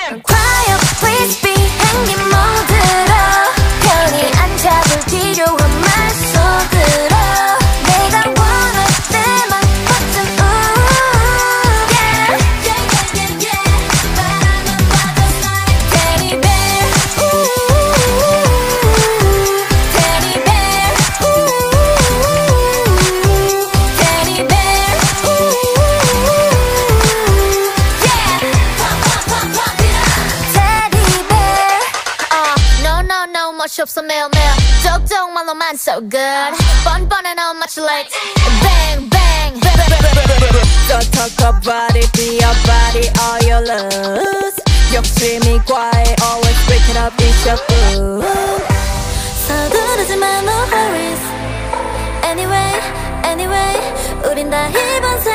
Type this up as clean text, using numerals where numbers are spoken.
Quiet please be 행님 모드로 편히 앉아둘 필요한 말 속으로 내가 원할 때만 버튼 yeah 바라만 봐도 like teddy bear teddy bear teddy bear yeah teddy bear no 멋이 없어 매일매일 쪽쪽말로만 so good 뻔뻔해 no much like bang bang Don't talk about it, be your body, all you lose 욕심이 과해, always break it up, it's your food 서두르지 마, no hurries Anyway, 우린 다 이번